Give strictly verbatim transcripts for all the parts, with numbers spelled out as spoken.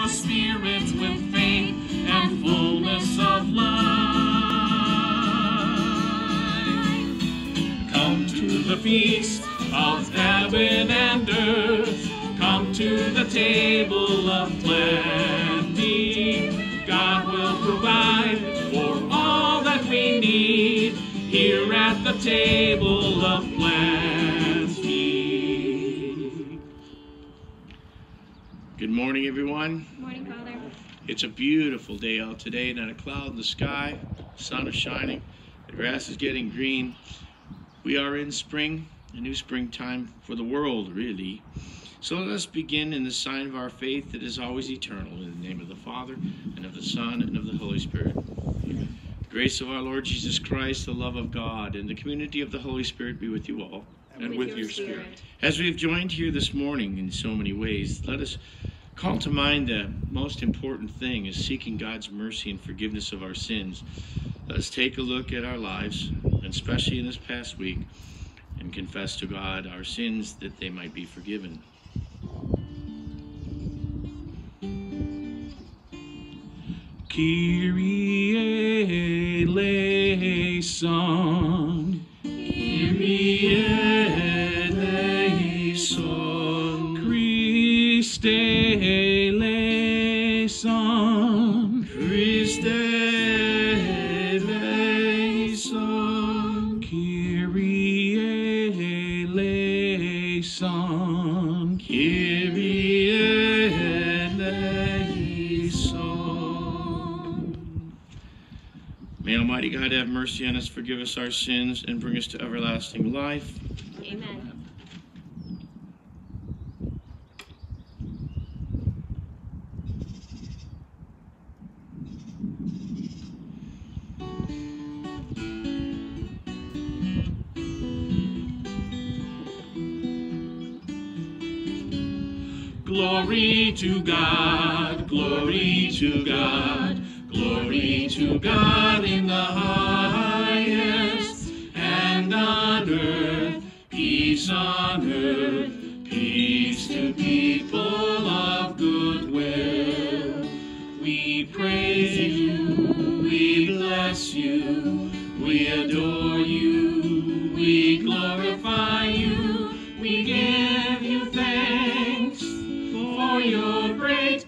spirits with faith and fullness of life. Come to the feast of heaven and earth. Come to the table of plenty. God will provide for all that we need here at the table of plenty. Good morning, everyone. Good morning, Father. It's a beautiful day out today, not a cloud in the sky. The sun is shining. The grass is getting green. We are in spring, a new springtime for the world, really. So let us begin in the sign of our faith that is always eternal, in the name of the Father, and of the Son, and of the Holy Spirit. Amen. The grace of our Lord Jesus Christ, the love of God, and the community of the Holy Spirit be with you all, and, and with, with your, your spirit. spirit. As we have joined here this morning in so many ways, let us call to mind the most important thing is seeking God's mercy and forgiveness of our sins. Let us take a look at our lives, and especially in this past week, and confess to God our sins that they might be forgiven. Kyrie eleison, Kyrie eleison, Christe eleison, Christe eleison, Kyrie eleison, Kyrie eleison. May Almighty God have mercy on us, forgive us our sins, and bring us to everlasting life. Amen. Glory to God, glory to God, glory to God in the highest, and on earth, peace on earth, peace to people of good will. We praise you, we bless you, we adore you, we glorify you, we give you thanks for your great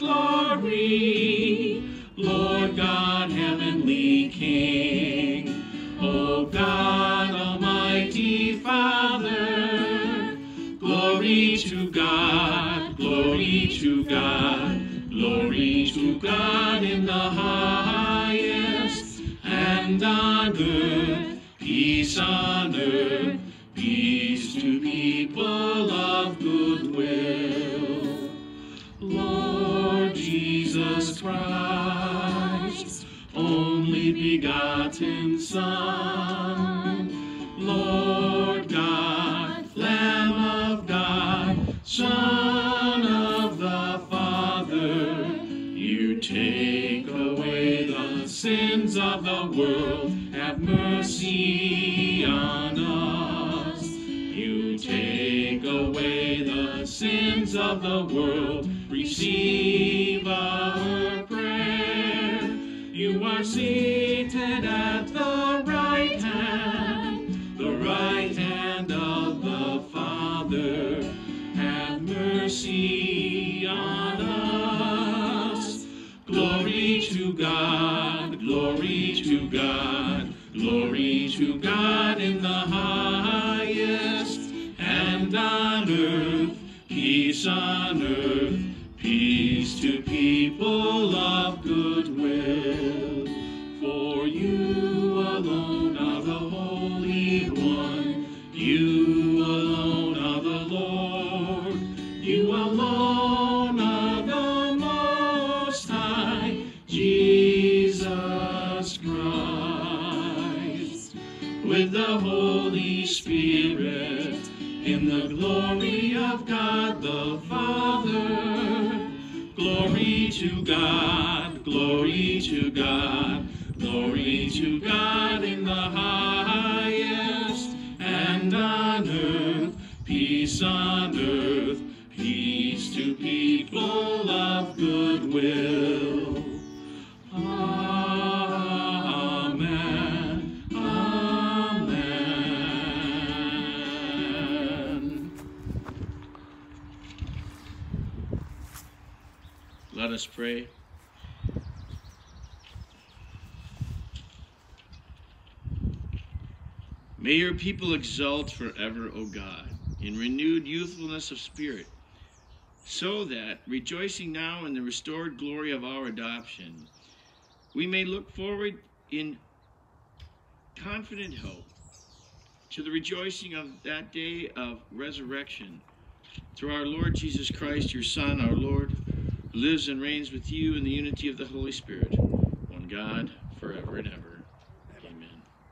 glory, Lord God, heavenly King. O God, almighty Father, glory to God, glory to God, glory to God in the highest, and on earth, peace on earth, peace to people of good will. Lord Jesus Christ, only begotten Son, Lord God, Lamb of God, Son of the Father, you take away the sins of the world, have mercy on us. You take away the sins of the world, receive our prayer. You are seated at the right hand, the right hand of the Father. Have mercy on us. Glory to God, glory to God, glory to God in the highest, and on earth, peace on earth, peace to people of good will. For you alone are the Holy One, you alone are the Lord, you alone are the Most High, Jesus Christ. With the Holy Spirit, in the glory of God the Father, glory to God, glory to God, glory to God in the highest, and on earth, peace on earth, peace to people of of goodwill. Amen. Amen. Let us pray. May your people exult forever, O God, in renewed youthfulness of spirit, so that, rejoicing now in the restored glory of our adoption, we may look forward in confident hope to the rejoicing of that day of resurrection, through our Lord Jesus Christ, your Son, our Lord, who lives and reigns with you in the unity of the Holy Spirit, one God, forever and ever. Amen.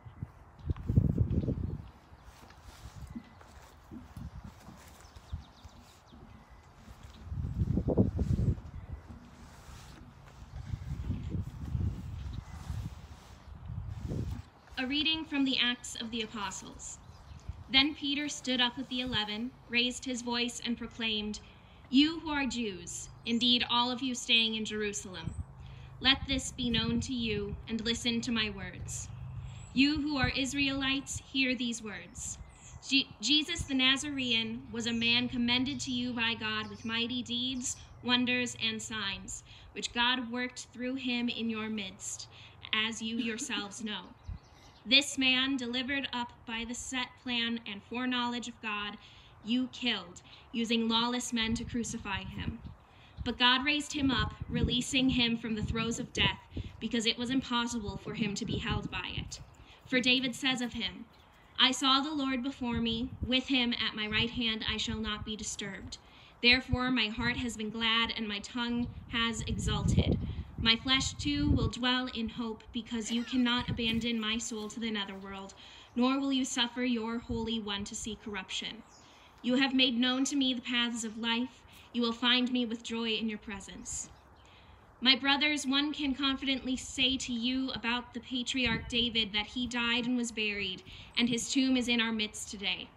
A reading from the Acts of the Apostles. Then Peter stood up with the eleven, raised his voice, and proclaimed, "You who are Jews, indeed all of you staying in Jerusalem, let this be known to you, and listen to my words. You who are Israelites, hear these words. Je- Jesus the Nazarene was a man commended to you by God with mighty deeds, wonders, and signs, which God worked through him in your midst, as you yourselves know. This man, delivered up by the set plan and foreknowledge of God, you killed, using lawless men to crucify him. But God raised him up, releasing him from the throes of death, because it was impossible for him to be held by it. For David says of him, 'I saw the Lord before me, with him at my right hand I shall not be disturbed. Therefore my heart has been glad, and my tongue has exulted. My flesh too will dwell in hope, because you cannot abandon my soul to the netherworld, nor will you suffer your Holy One to see corruption. You have made known to me the paths of life. You will find me with joy in your presence.' My brothers, one can confidently say to you about the patriarch David that he died and was buried, and his tomb is in our midst today.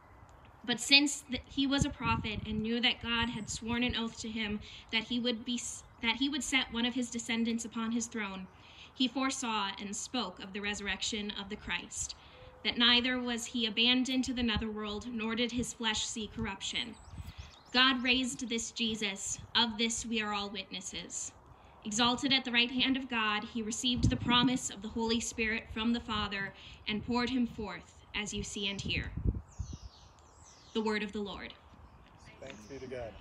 But since he was a prophet and knew that God had sworn an oath to him that he would be that he would set one of his descendants upon his throne, he foresaw and spoke of the resurrection of the Christ, that neither was he abandoned to the netherworld, nor did his flesh see corruption. God raised this Jesus, of this we are all witnesses. Exalted at the right hand of God, he received the promise of the Holy Spirit from the Father and poured him forth, as you see and hear." The word of the Lord. Thanks be to God.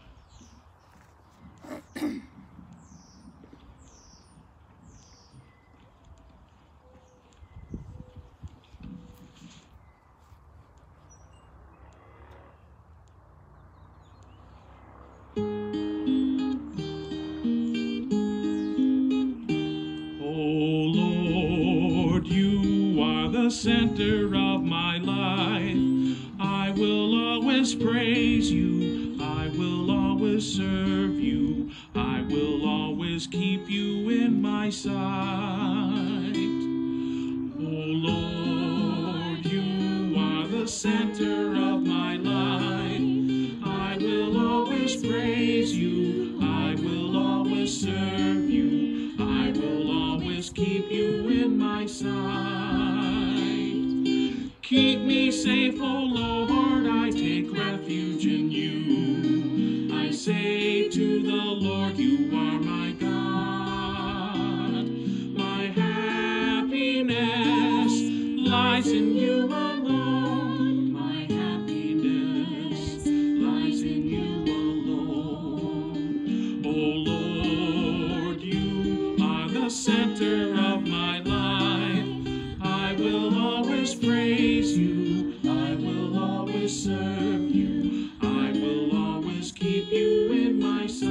Center of my life, I will always praise you, I will always serve you, I will always keep you in my sight. Oh Lord, you are the center of my life, I will always praise you, I will always serve you, I will always keep you in my sight. Keep me safe, O Lord, I take refuge in you. I say to the Lord, you are my God. My happiness lies in you alone. My happiness lies in you alone. O Lord, you are the center of my life. I will always praise you, I will always serve you, I will always keep you in my sight.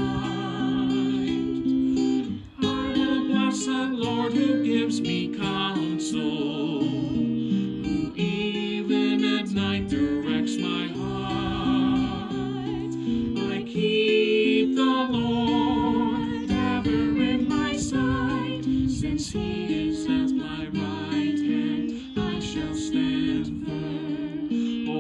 I will bless the Lord who gives me counsel, who even at night directs my heart. I keep the Lord ever in my sight, since he is at my right hand, I shall stand firm. O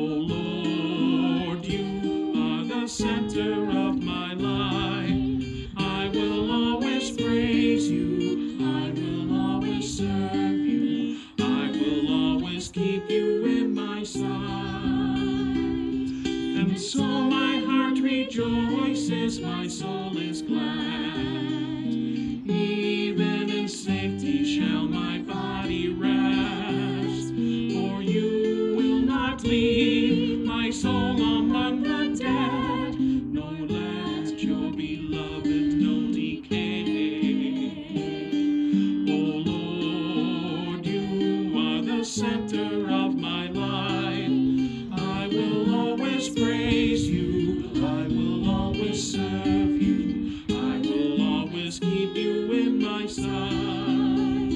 Lord, you are the center of my life. I will always praise you. I will always serve you. I will always keep you in my sight. And so my heart rejoices, my soul is glad. Even in safety shall my body rest. For you will not leave my soul among the dead, nor let your beloved know decay. O Lord, you are the center of my life. I will always praise you. I will always serve you. I will always keep you in my sight.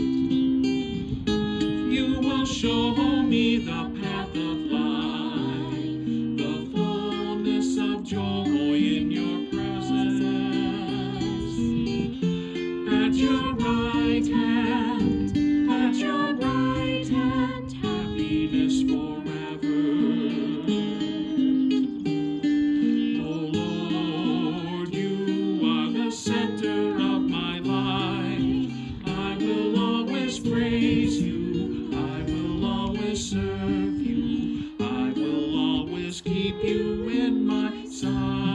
You will show me the path of life, the fullness of joy in your presence. At your right hand, at your right hand, happiness forever. Oh Lord, you are the center of my life. I will always praise you. I will always serve you. I will always keep you in my sight.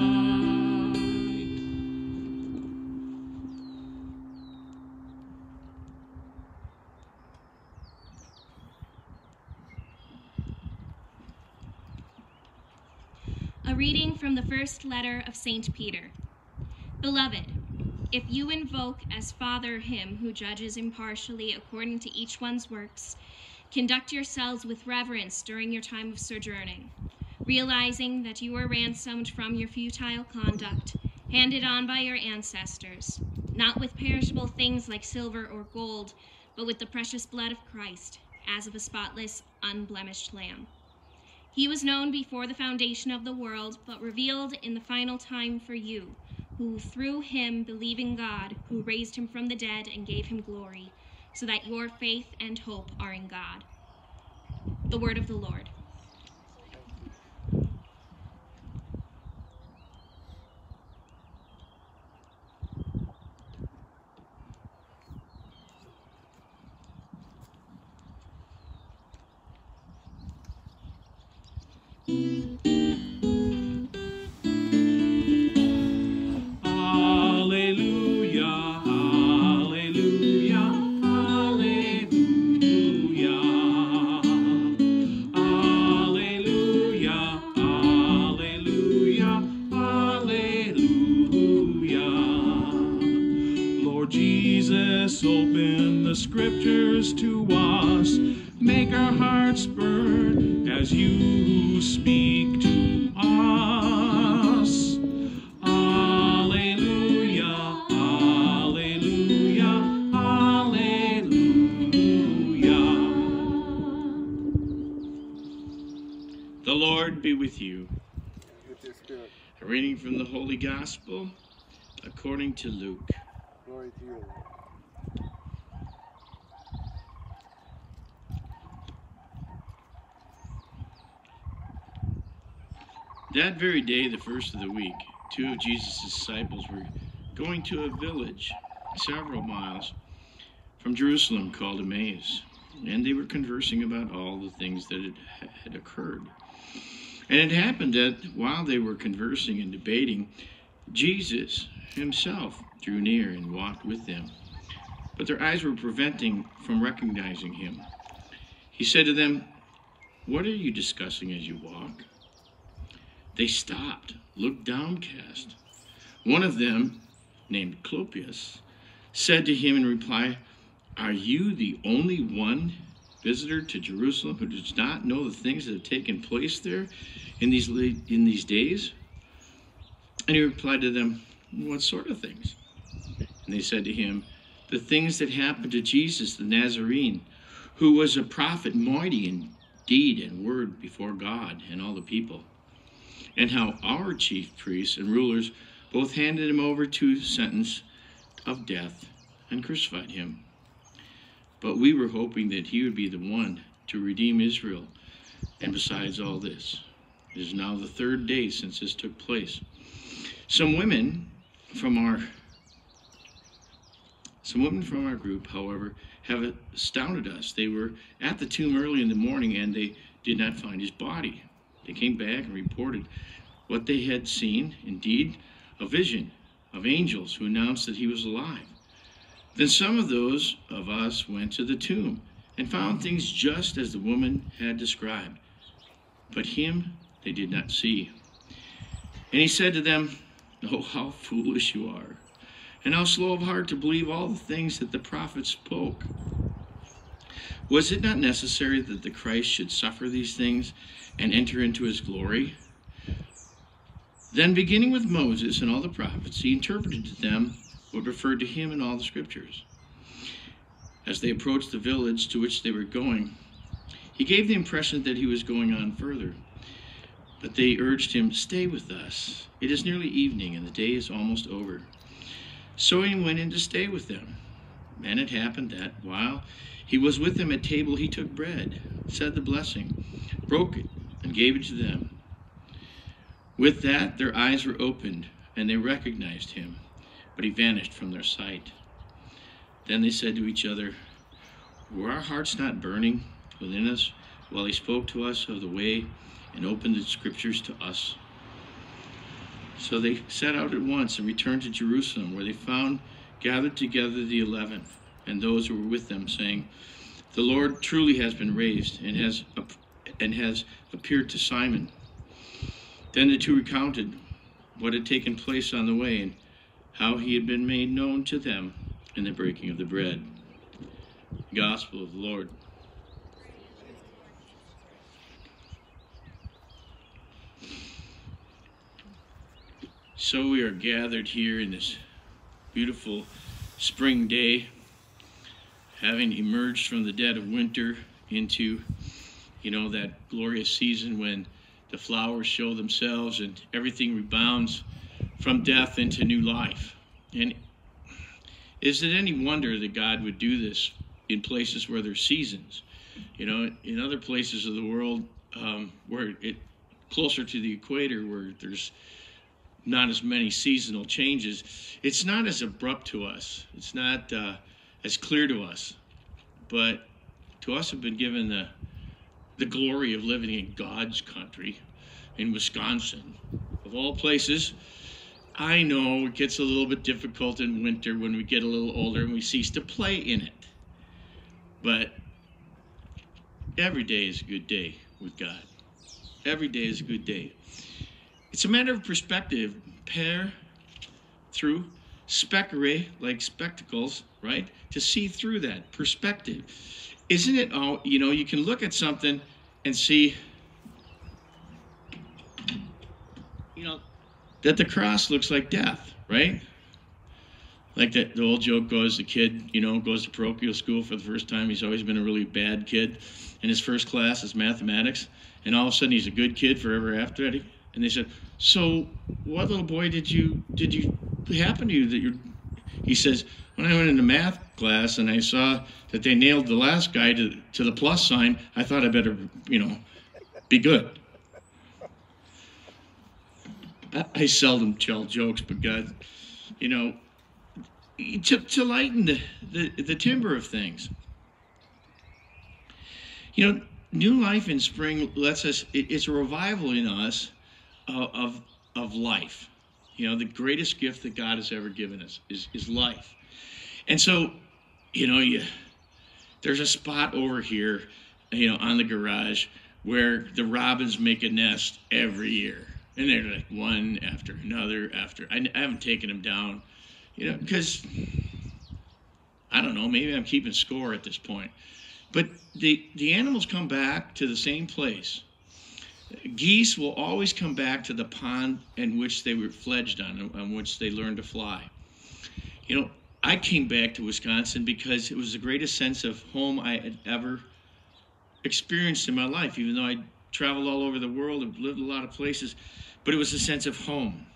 A reading from the first letter of Saint Peter. Beloved, if you invoke as Father him who judges impartially according to each one's works, conduct yourselves with reverence during your time of sojourning, realizing that you were ransomed from your futile conduct, handed on by your ancestors, not with perishable things like silver or gold, but with the precious blood of Christ, as of a spotless, unblemished lamb. He was known before the foundation of the world, but revealed in the final time for you, who through him believe in God, who raised him from the dead and gave him glory, so that your faith and hope are in God. The word of the Lord. Hallelujah, hallelujah, hallelujah. Hallelujah, hallelujah, hallelujah. Lord Jesus, open the scriptures to us. Make our hearts burn as you speak to us. Hallelujah, hallelujah, hallelujah. The Lord be with you. With your spirit. A reading from the Holy Gospel according to Luke. Glory to you, Lord. That very day, the first of the week, two of Jesus' disciples were going to a village several miles from Jerusalem called Emmaus, and they were conversing about all the things that had, had occurred. And it happened that while they were conversing and debating, Jesus himself drew near and walked with them. But their eyes were preventing from recognizing him. He said to them, "What are you discussing as you walk?" They stopped, looked downcast. One of them, named Clopas, said to him in reply, "Are you the only one visitor to Jerusalem who does not know the things that have taken place there in these in these days?" And he replied to them, "What sort of things?" And they said to him, "The things that happened to Jesus the Nazarene, who was a prophet mighty in deed and word before God and all the people, and how our chief priests and rulers both handed him over to sentence of death and crucified him. But we were hoping that he would be the one to redeem Israel. And besides all this, it is now the third day since this took place. Some women from our Some women from our group, however, have astounded us. They were at the tomb early in the morning and they did not find his body. They came back and reported what they had seen, indeed, a vision of angels who announced that he was alive. Then some of those of us went to the tomb and found things just as the woman had described. But him they did not see. And he said to them, "Oh, how foolish you are, and how slow of heart to believe all the things that the prophets spoke. Was it not necessary that the Christ should suffer these things and enter into his glory?" Then, beginning with Moses and all the prophets, he interpreted to them what referred to him in all the scriptures. As they approached the village to which they were going, he gave the impression that he was going on further. But they urged him, "Stay with us. It is nearly evening, and the day is almost over." So he went in to stay with them. And it happened that, while he was with them at table, he took bread, said the blessing, broke it, and gave it to them. With that, their eyes were opened, and they recognized him, but he vanished from their sight. Then they said to each other, "Were our hearts not burning within us while he spoke to us of the way and opened the scriptures to us?" So they set out at once and returned to Jerusalem, where they found gathered together the eleven and those who were with them, saying, "The Lord truly has been raised and has and has appeared to Simon." Then the two recounted what had taken place on the way and how he had been made known to them in the breaking of the bread. Gospel of the Lord. So we are gathered here in this beautiful spring day, having emerged from the dead of winter into, you know, that glorious season when the flowers show themselves and everything rebounds from death into new life. And is it any wonder that God would do this in places where there's seasons? You know, in other places of the world, um, where it closer to the equator, where there's not as many seasonal changes, it's not as abrupt to us. It's not uh, as clear to us. But to us have been given the the glory of living in God's country, in Wisconsin, of all places. I know it gets a little bit difficult in winter when we get a little older and we cease to play in it. But every day is a good day with God. Every day is a good day. It's a matter of perspective. Pair through, specere, like spectacles, right? To see through that perspective. Isn't it all, you know, you can look at something and see, you know, that the cross looks like death, right? Like that, the old joke goes, the kid, you know, goes to parochial school for the first time. He's always been a really bad kid. And his first class is mathematics. And all of a sudden he's a good kid forever after that. And they said, "So what little boy did you, did you happen to you that you're," he says, "When I went into math class and I saw that they nailed the last guy to, to the plus sign, I thought I better, you know, be good." I, I seldom tell jokes, but God, you know, to, to lighten the, the, the timber of things. You know, new life in spring lets us, it, it's a revival in us of, of, of life. You know, the greatest gift that God has ever given us is, is life. And so, you know, you, there's a spot over here, you know, on the garage where the robins make a nest every year. And they're like one after another after. I, I haven't taken them down, you know, because, I don't know, maybe I'm keeping score at this point. But the, the animals come back to the same place. Geese will always come back to the pond in which they were fledged on, on which they learned to fly. You know, I came back to Wisconsin because it was the greatest sense of home I had ever experienced in my life, even though I traveled all over the world and lived a lot of places, but it was a sense of home.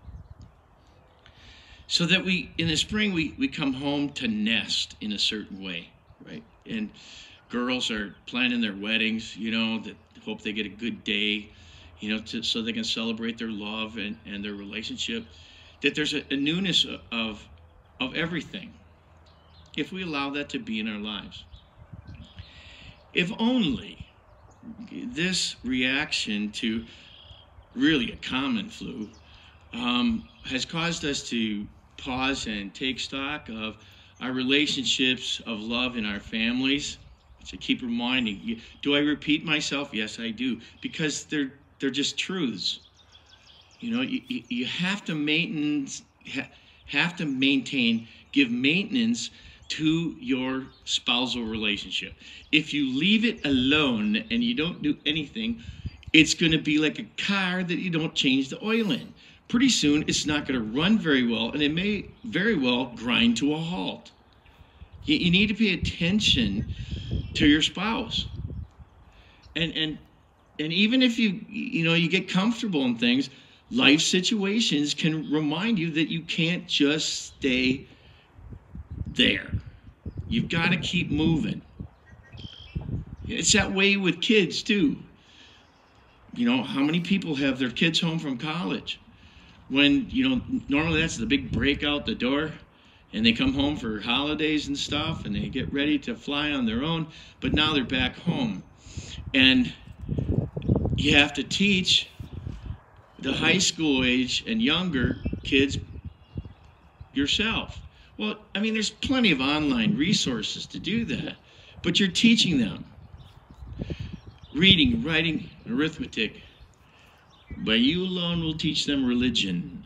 So that we, in the spring, we, we come home to nest in a certain way, right? And girls are planning their weddings, you know, that hope they get a good day, you know, to, so they can celebrate their love and, and their relationship, that there's a, a newness of, of everything. if we allow that to be in our lives. If only this reaction to really a common flu um, has caused us to pause and take stock of our relationships of love in our families. To keep reminding you, do I repeat myself? Yes, I do, because they're they're just truths. You know, you, you have to maintenance have to maintain, give maintenance to your spousal relationship. If you leave it alone and you don't do anything, it's going to be like a car that you don't change the oil in. Pretty soon, it's not going to run very well, and it may very well grind to a halt. You, you need to pay attention to your spouse. And and and even if you you know you get comfortable in things, life situations can remind you that you can't just stay there. You've got to keep moving. It's that way with kids too. You know, how many people have their kids home from college? When, you know, normally that's the big break out the door, and they come home for holidays and stuff, and they get ready to fly on their own, but now they're back home. And you have to teach the high school age and younger kids yourself. Well, I mean, there's plenty of online resources to do that, but you're teaching them reading, writing, arithmetic. By you alone will teach them religion.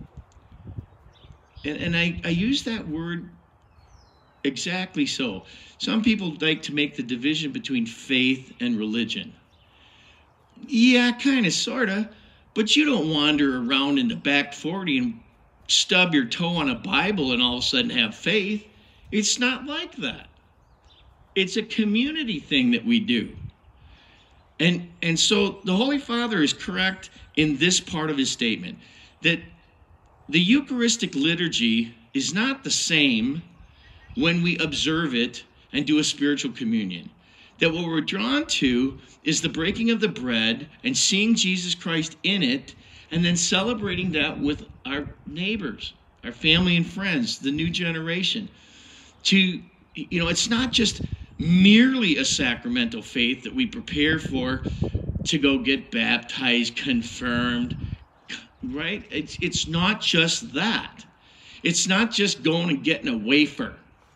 And, and I, I use that word exactly so. Some people like to make the division between faith and religion. Yeah, kind of, sort of. But you don't wander around in the back forty and stub your toe on a Bible and all of a sudden have faith. It's not like that. It's a community thing that we do. And, and so the Holy Father is correct in this part of his statement, that the Eucharistic liturgy is not the same when we observe it and do a spiritual communion. That what we're drawn to is the breaking of the bread and seeing Jesus Christ in it, and then celebrating that with our neighbors, our family and friends, the new generation. To, you know, it's not just merely a sacramental faith that we prepare for to go get baptized, confirmed, right? It's, it's not just that. It's not just going and getting a wafer.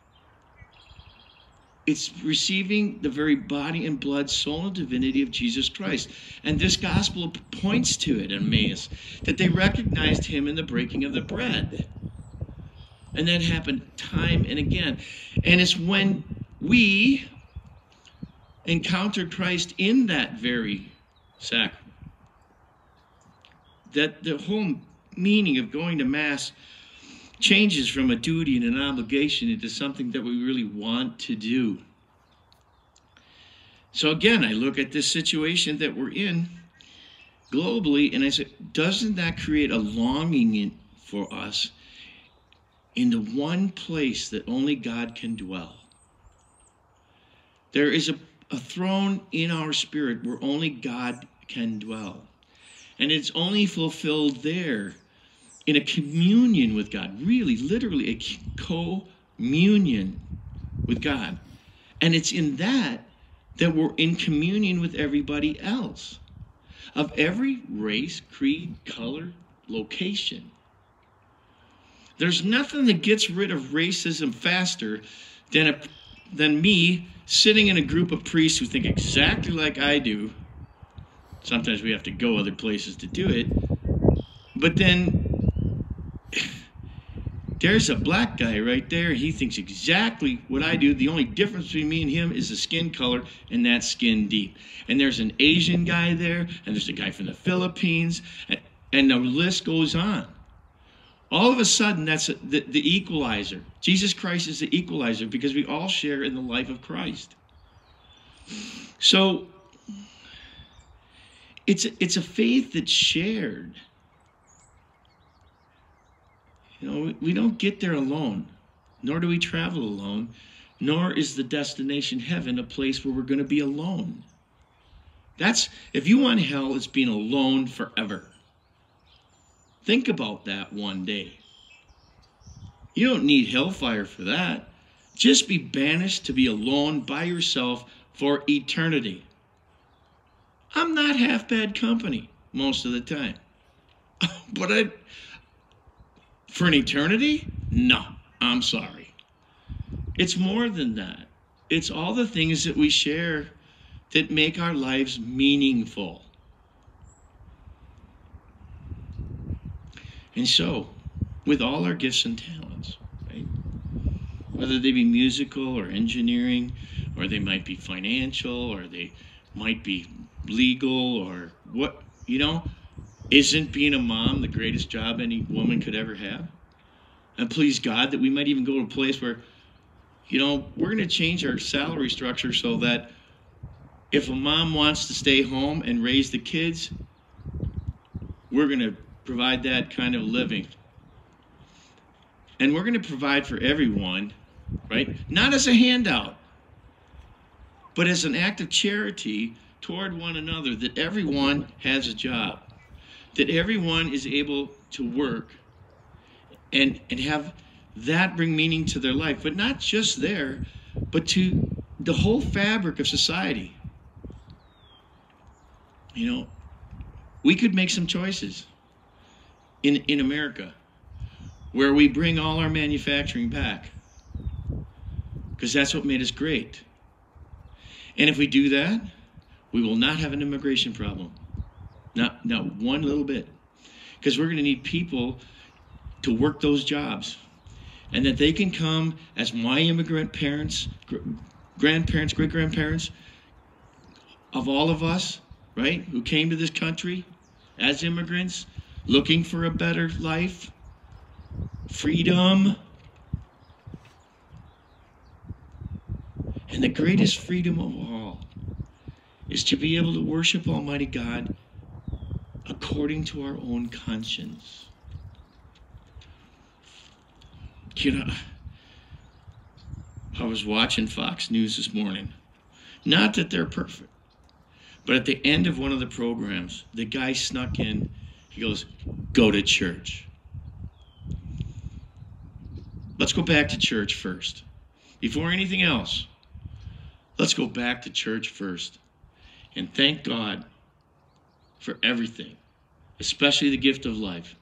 It's receiving the very body and blood, soul, and divinity of Jesus Christ. And this gospel points to it in Emmaus, that they recognized him in the breaking of the bread. And that happened time and again. And it's when we encounter Christ in that very sacrament that the whole meaning of going to Mass changes from a duty and an obligation into something that we really want to do. So again, I look at this situation that we're in globally, and I say, doesn't that create a longing in, for us in the one place that only God can dwell? There is a, a throne in our spirit where only God can dwell. And it's only fulfilled there in a communion with God, really, literally a communion with God. And it's in that that we're in communion with everybody else, of every race, creed, color, location. There's nothing that gets rid of racism faster than, a, than me sitting in a group of priests who think exactly like I do. Sometimes we have to go other places to do it. But then there's a black guy right there. He thinks exactly what I do. The only difference between me and him is the skin color, and that's skin deep. And there's an Asian guy there, and there's a guy from the Philippines, and, and the list goes on. All of a sudden, that's a, the, the equalizer. Jesus Christ is the equalizer because we all share in the life of Christ. So it's a, it's a faith that's shared. You know, we don't get there alone, nor do we travel alone, nor is the destination heaven a place where we're going to be alone. That's, if you want hell, it's being alone forever. Think about that one day. You don't need hellfire for that. just be banished to be alone by yourself for eternity. I'm not half bad company most of the time. But I, for an eternity? No, I'm sorry. It's more than that. It's all the things that we share that make our lives meaningful. And so, with all our gifts and talents, right? Whether they be musical or engineering, or they might be financial, or they might be legal, or what, you know, isn't being a mom the greatest job any woman could ever have? And please God that we might even go to a place where, you know, we're going to change our salary structure so that if a mom wants to stay home and raise the kids, we're going to provide that kind of living. And we're going to provide for everyone, right? Not as a handout, but as an act of charity toward one another, that everyone has a job, that everyone is able to work and, and have that bring meaning to their life, but not just there, but to the whole fabric of society. You know, we could make some choices in, in America where we bring all our manufacturing back, because that's what made us great. And if we do that, we will not have an immigration problem. Not, not one little bit. Because we're going to need people to work those jobs. And that they can come as my immigrant parents, gr- grandparents, great-grandparents of all of us, right, who came to this country as immigrants, looking for a better life, freedom. And the greatest freedom of all is to be able to worship Almighty God according to our own conscience. You know, I was watching Fox News this morning. Not that they're perfect, but at the end of one of the programs, the guy snuck in. He goes, "Go to church." Let's go back to church first. Before anything else, let's go back to church first. And thank God for everything, especially the gift of life.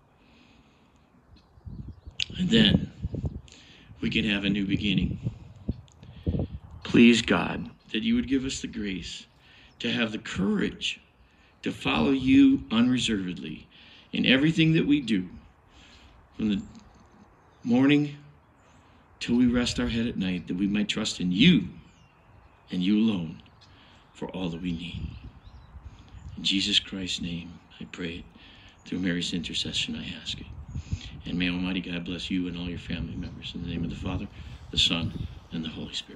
And then we can have a new beginning. Please, God, that you would give us the grace to have the courage to follow you unreservedly in everything that we do, from the morning till we rest our head at night, that we might trust in you and you alone for all that we need. In Jesus Christ's name, I pray it. Through Mary's intercession, I ask it. And may Almighty God bless you and all your family members. In the name of the Father, the Son, and the Holy Spirit.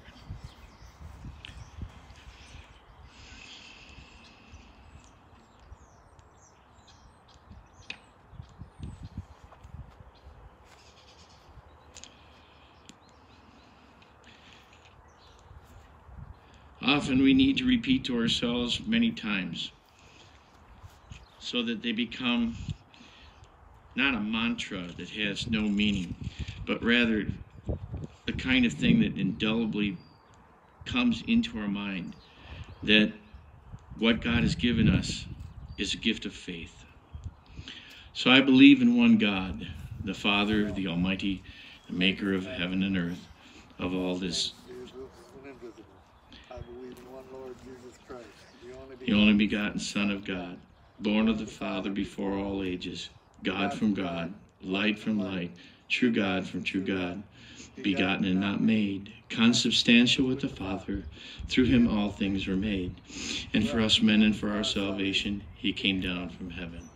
Often we need to repeat to ourselves many times so that they become not a mantra that has no meaning, but rather the kind of thing that indelibly comes into our mind, that what God has given us is a gift of faith. So I believe in one God, the Father, the Almighty, the maker of heaven and earth, of all this. I believe in one Lord Jesus Christ, the only The only begotten Son of God, born of the Father before all ages, God from God, light from light, true God from true God, begotten and not made, consubstantial with the Father. Through him all things were made. And for us men and for our salvation, he came down from heaven.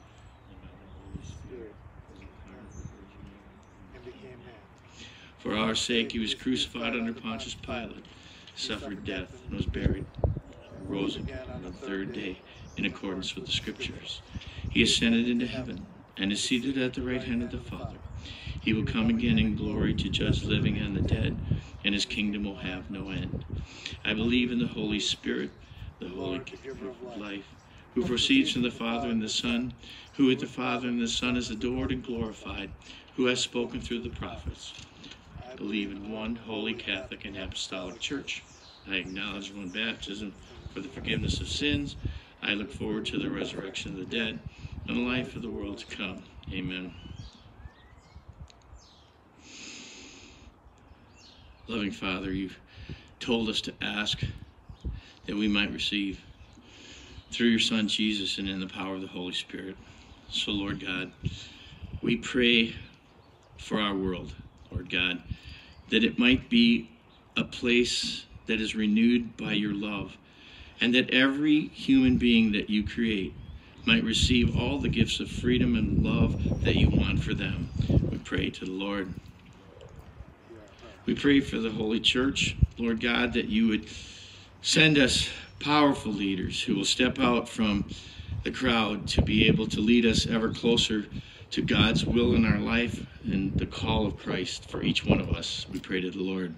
and became man. For our sake he was crucified under Pontius Pilate, suffered death, and was buried, and rose again on the third day in accordance with the Scriptures. He ascended into heaven and is seated at the right hand of the Father. He will come again in glory to judge the living and the dead, and his kingdom will have no end. I believe in the Holy Spirit, the Holy Giver of life, who proceeds from the Father and the Son, who with the Father and the Son is adored and glorified, who has spoken through the prophets. believe in one holy Catholic and Apostolic Church. I acknowledge one baptism for the forgiveness of sins. I look forward to the resurrection of the dead and the life of the world to come. Amen. Loving Father, you've told us to ask that we might receive through your Son Jesus and in the power of the Holy Spirit. So, Lord God, we pray for our world, Lord God, that it might be a place that is renewed by your love, and that every human being that you create might receive all the gifts of freedom and love that you want for them. We pray to the Lord. We pray for the Holy Church, Lord God, that you would send us powerful leaders who will step out from the crowd to be able to lead us ever closer to God's will in our life and the call of Christ for each one of us. We pray to the Lord.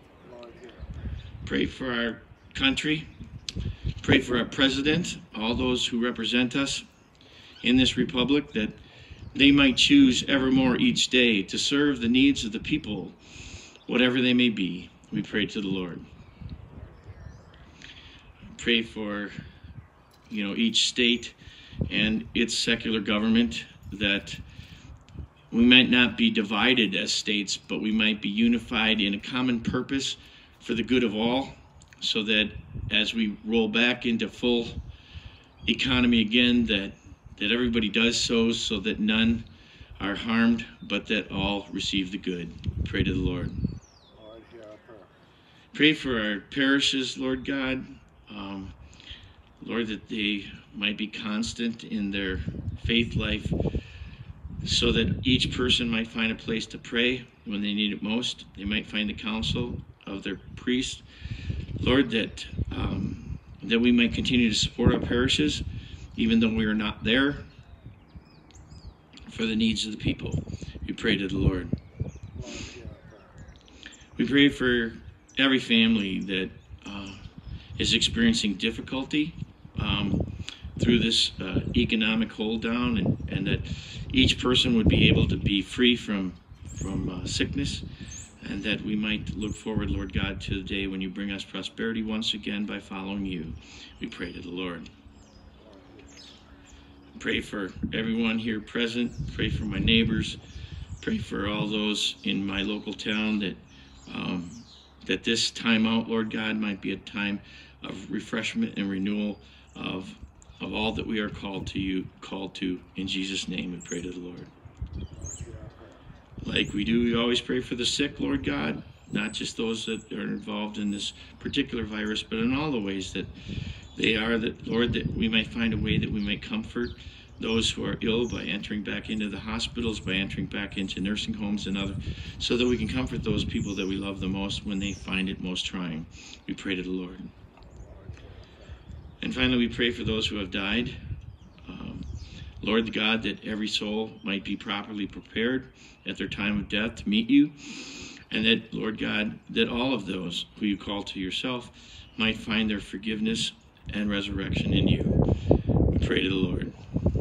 Pray for our country. Pray for our president, all those who represent us in this republic, that they might choose evermore each day to serve the needs of the people, whatever they may be. We pray to the Lord. Pray for, you know, each state and its secular government, that we might not be divided as states, but we might be unified in a common purpose for the good of all, so that as we roll back into full economy again, that, that everybody does so, so that none are harmed, but that all receive the good. Pray to the Lord. Lord, hear our prayer. Pray for our parishes, Lord God. Um, Lord, that they might be constant in their faith life, so that each person might find a place to pray when they need it most. They might find the counsel of their priest. Lord, that um, that we might continue to support our parishes, even though we are not there, for the needs of the people. We pray to the Lord. Lord, hear our prayer. We pray for every family that uh, is experiencing difficulty um, through this uh, economic hold down, and, and that each person would be able to be free from, from uh, sickness, and that we might look forward, Lord God, to the day when you bring us prosperity once again by following you. We pray to the Lord. Pray for everyone here present. Pray for my neighbors. Pray for all those in my local town, that um, that this time out, Lord God, might be a time of refreshment and renewal of of all that we are called to you, called to. In Jesus' name, we pray to the Lord. Like we do, we always pray for the sick, Lord God, not just those that are involved in this particular virus, but in all the ways that they are, that, Lord, that we might find a way that we might comfort those who are ill by entering back into the hospitals, by entering back into nursing homes and other, so that we can comfort those people that we love the most when they find it most trying. We pray to the Lord. And finally, we pray for those who have died. Um, Lord God, that every soul might be properly prepared at their time of death to meet you, and that, Lord God, that all of those who you call to yourself might find their forgiveness and resurrection in you. We pray to the Lord.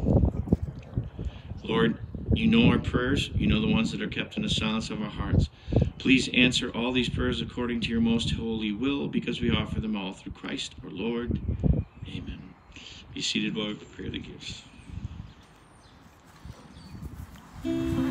Lord, you know our prayers. You know the ones that are kept in the silence of our hearts. Please answer all these prayers according to your most holy will, because we offer them all through Christ our Lord. Amen. Be seated while we prepare the gifts.